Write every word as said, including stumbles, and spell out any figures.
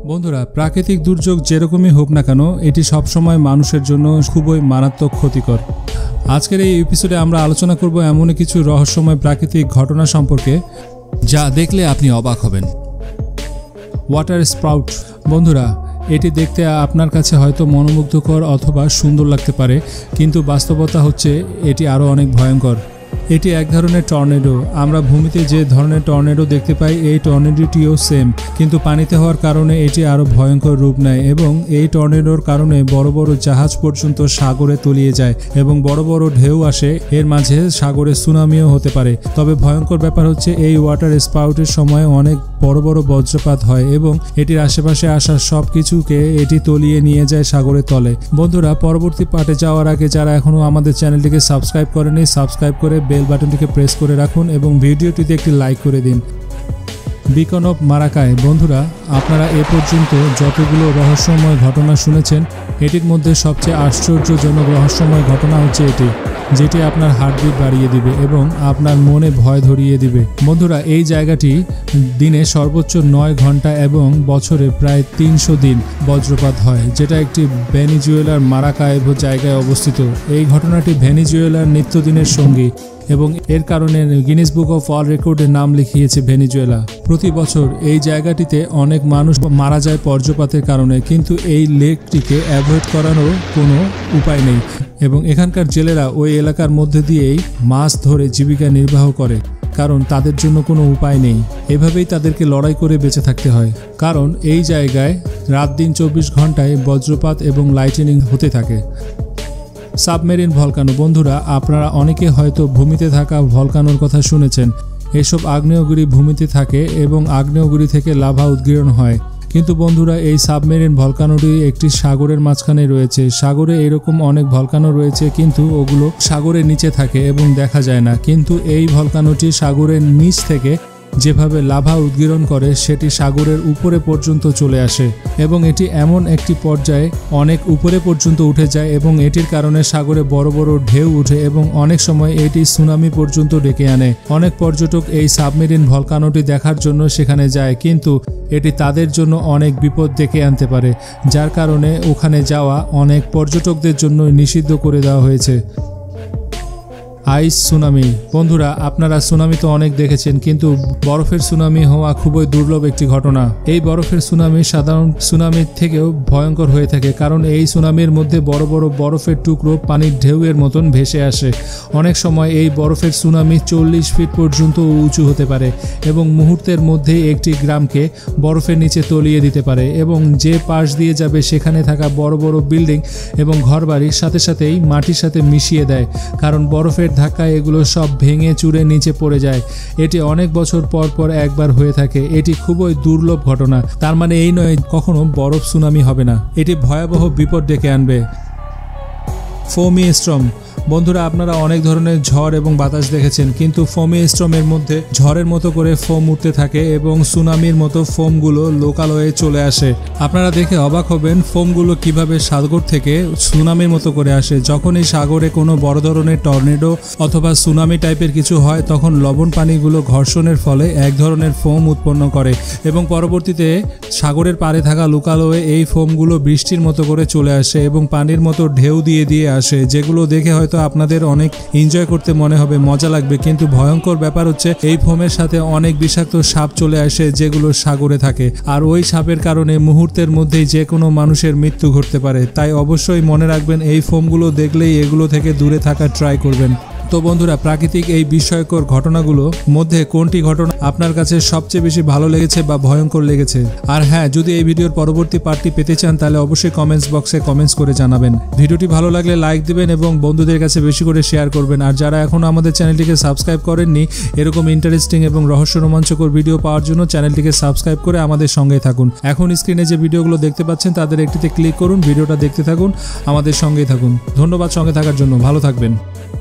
বন্ধুরা, প্রাকৃতিক দুর্যোগ যেরকমই হোক না কেন এটি সবসময় মানুষের জন্য খুবই মারাত্মক ক্ষতিকর। আজকের এই এপিসোডে আমরা আলোচনা করব এমন কিছু রহস্যময় প্রাকৃতিক ঘটনা সম্পর্কে যা দেখলে আপনি অবাক হবেন। Waterspout. বন্ধুরা, এটি দেখতে আপনার কাছে হয়তো মনোমুগ্ধকর অথবা সুন্দর লাগতে পারে, কিন্তু বাস্তবতা হচ্ছে এটি আরও অনেক ভয়ঙ্কর। এটি এক ধরনের টর্নেডো। আমরা ভূমিতে যে ধরনের টর্নেডো দেখতে পাই এই টর্নেডোটিও সেম, কিন্তু পানিতে হওয়ার কারণে এটি আরও ভয়ঙ্কর রূপ নেয় এবং এই টর্নেডোর কারণে বড় বড় জাহাজ পর্যন্ত সাগরে তলিয়ে যায় এবং বড় বড় ঢেউ আসে। এর মাঝে সাগরে সুনামিও হতে পারে। তবে ভয়ঙ্কর ব্যাপার হচ্ছে এই ওয়াটার স্পাউটের সময় অনেক বড় বড় বজ্রপাত হয় এবং এটির আশেপাশে আসা সব কিছুকে এটি তলিয়ে নিয়ে যায় সাগরের তলে। বন্ধুরা, পরবর্তী পার্টে যাওয়ার আগে যারা এখনও আমাদের চ্যানেলটিকে সাবস্ক্রাইব করেনি, সাবস্ক্রাইব করে বেল বাটনটিকে প্রেস করে রাখুন এবং ভিডিওটিতে একটি লাইক করে দিন। Beacon of Maracaibo. বন্ধুরা, আপনারা এ পর্যন্ত যতগুলো রহস্যময় ঘটনা শুনেছেন এটির মধ্যে সবচেয়ে আশ্চর্যজনক রহস্যময় ঘটনা হচ্ছে এটি, যেটি আপনার হার্টবিট বাড়িয়ে দিবে এবং আপনার মনে ভয় ধরিয়ে দিবে। বন্ধুরা, এই জায়গাটি দিনে সর্বোচ্চ নয় ঘন্টা এবং বছরে প্রায় তিনশো দিন বজ্রপাত হয়, যেটা একটি ভেনিজুয়েলার মারাকাইবো জায়গায় অবস্থিত। এই ঘটনাটি ভেনিজুয়েলার নিত্যদিনের সঙ্গী এবং এর কারণে গিনেস বুক অফ ওয়ার্ল্ড রেকর্ডের নাম লিখিয়েছে ভেনিজুয়েলা। প্রতি বছর এই জায়গাটিতে অনেক মানুষ মারা যায় বজ্রপাতের কারণে, কিন্তু এই লেকটিকে অ্যাভয়েড করানোর কোনো উপায় নেই এবং এখানকার জেলেরা ওই এলাকার মধ্যে দিয়েই মাছ ধরে জীবিকা নির্বাহ করে, কারণ তাদের জন্য কোনো উপায় নেই। এভাবেই তাদেরকে লড়াই করে বেঁচে থাকতে হয়, কারণ এই জায়গায় রাত দিন চব্বিশ ঘন্টায় বজ্রপাত এবং লাইটেনিং হতে থাকে। Submarine volcano. বন্ধুরা, আপনারা অনেকে হয়তো ভূমিতে থাকা ভলকানোর কথা শুনেছেন। এসব আগ্নেয়গিরি ভূমিতে থাকে এবং আগ্নেয়গিরি থেকে লাভা উদ্গীরণ হয়, কিন্তু বন্ধুরা এই সাবমেরিন ভলকানোটি একটি সাগরের মাঝখানে রয়েছে। সাগরে এরকম অনেক ভলকানো রয়েছে, কিন্তু ওগুলো সাগরের নিচে থাকে এবং দেখা যায় না, কিন্তু এই ভলকানোটি সাগরের নিচ থেকে যেভাবে লাভা উদ্গীরণ করে সেটি সাগরের উপরে পর্যন্ত চলে আসে এবং এটি এমন একটি পর্যায়ে অনেক উপরে পর্যন্ত উঠে যায় এবং এটির কারণে সাগরে বড় বড় ঢেউ উঠে এবং অনেক সময় এটি সুনামি পর্যন্ত ডেকে আনে। অনেক পর্যটক এই সাবমেরিন ভলকানোটি দেখার জন্য সেখানে যায়, কিন্তু এটি তাদের জন্য অনেক বিপদ ডেকে আনতে পারে, যার কারণে ওখানে যাওয়া অনেক পর্যটকদের জন্য নিষিদ্ধ করে দেওয়া হয়েছে। Ice tsunami. বন্ধুরা, আপনারা সুনামি তো অনেক দেখেছেন, কিন্তু বরফের সুনামি হওয়া খুবই দুর্লভ একটি ঘটনা। এই বরফের সুনামি সাধারণ সুনামির থেকেও ভয়ঙ্কর হয়ে থাকে, কারণ এই সুনামির মধ্যে বড় বড় বরফের টুকরো পানির ঢেউয়ের মতন ভেসে আসে। অনেক সময় এই বরফের সুনামি চল্লিশ ফিট পর্যন্ত উঁচু হতে পারে এবং মুহূর্তের মধ্যে একটি গ্রামকে বরফের নিচে তলিয়ে দিতে পারে এবং যে পাশ দিয়ে যাবে সেখানে থাকা বড় বড় বিল্ডিং এবং ঘরবাড়ির সাথে সাথেই মাটির সাথে মিশিয়ে দেয়, কারণ বরফের ধাক্কায় এগুলো সব ভেঙে চুরে নিচে পড়ে যায়। এটি অনেক বছর পর পর একবার হয়ে থাকে। এটি খুবই দুর্লভ ঘটনা। তার মানে এই নয় কখনো বরফ সুনামি হবে না, এটি ভয়াবহ বিপদ ডেকে আনবে। Foamy storm. বন্ধুরা, আপনারা অনেক ধরনের ঝড় এবং বাতাস দেখেছেন, কিন্তু ফোমি স্টর্মের মধ্যে ঝড়ের মতো করে ফোম উঠতে থাকে এবং সুনামির মতো ফোমগুলো লোকালয়ে চলে আসে। আপনারা দেখে অবাক হবেন ফোমগুলো কিভাবে সাগর থেকে সুনামির মতো করে আসে। যখনই সাগরে কোনো বড় ধরনের টর্নেডো অথবা সুনামি টাইপের কিছু হয়, তখন লবণ পানিগুলো ঘর্ষণের ফলে এক ধরনের ফোম উৎপন্ন করে এবং পরবর্তীতে সাগরের পাড়ে থাকা লোকালয়ে এই ফোমগুলো বৃষ্টির মতো করে চলে আসে এবং পানির মতো ঢেউ দিয়ে দিয়ে আসে, যেগুলো দেখে হয়তো আপনাদের অনেক এনজয় করতে মনে হবে, মজা লাগবে, কিন্তু ভয়ঙ্কর ব্যাপার হচ্ছে এই ফোমের সাথে অনেক বিষাক্ত সাপ চলে আসে যেগুলো সাগরে থাকে, আর ওই সাপের কারণে মুহূর্তের মধ্যেই যে কোনো মানুষের মৃত্যু ঘটতে পারে। তাই অবশ্যই মনে রাখবেন এই ফোমগুলো দেখলেই এগুলো থেকে দূরে থাকার ট্রাই করবেন। তো বন্ধুরা, প্রাকৃতিক এই বিস্ময়কর ঘটনাগুলোর মধ্যে কোনটি ঘটনা আপনার কাছে সবচেয়ে বেশি ভালো লেগেছে বা ভয়ঙ্কর লেগেছে? আর হ্যাঁ, যদি এই ভিডিওর পরবর্তী পার্টটি পেতে চান তাহলে অবশ্যই কমেন্টস বক্সে কমেন্টস করে জানাবেন। ভিডিওটি ভালো লাগলে লাইক দিবেন এবং বন্ধুদের কাছে বেশি করে শেয়ার করবেন। আর যারা এখনও আমাদের চ্যানেলটিকে সাবস্ক্রাইব করেননি, এরকম ইন্টারেস্টিং এবং রহস্য রোমাঞ্চকর ভিডিও পাওয়ার জন্য চ্যানেলটিকে সাবস্ক্রাইব করে আমাদের সঙ্গে থাকুন। এখন স্ক্রিনে যে ভিডিওগুলো দেখতে পাচ্ছেন তাদের একটিতে ক্লিক করুন, ভিডিওটা দেখতে থাকুন, আমাদের সঙ্গেই থাকুন। ধন্যবাদ সঙ্গে থাকার জন্য, ভালো থাকবেন।